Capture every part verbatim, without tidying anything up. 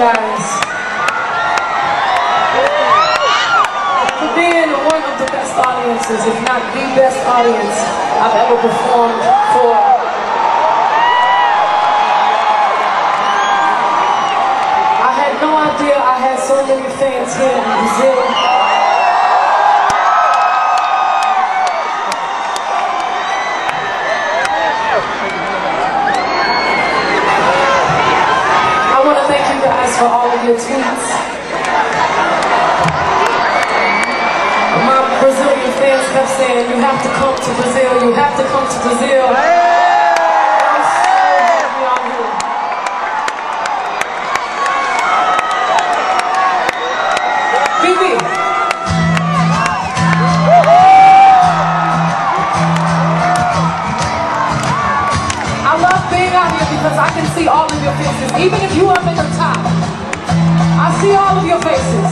guys for being one of the best audiences, if not the best audience I've ever performed for. I had no idea I had so many fans here in Brazil. For all of your tweets. My Brazilian fans kept saying, you have to come to Brazil, you have to come to Brazil. I'm so happy I'm here. Bibi. I love being out here because I can see all of your faces, even if you are in the top. I see all of your faces.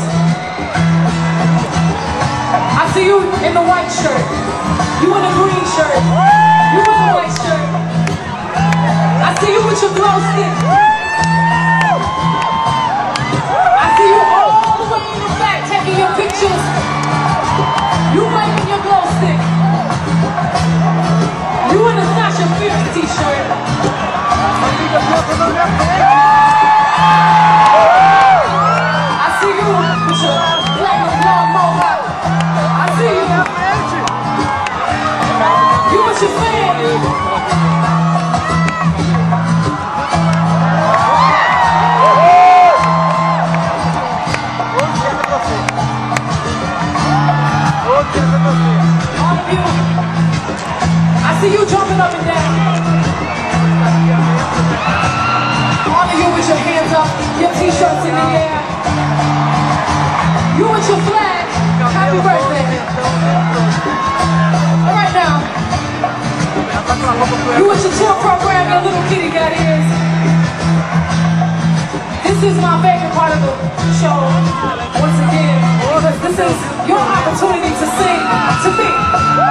I see you in the white shirt. You in a green shirt. You in a white shirt. I see you with your glow stick. I see you all the way in the back taking your pictures. You waving your glow stick. You in a Sasha Fierce t-shirt. I see you jumping up and down. All of you with your hands up, your t-shirts in the air. You with your flag. Happy birthday. All right now. You with your tour program, your little kitty got ears. This is my favorite part of the show. Once again, because this is your opportunity to sing to me.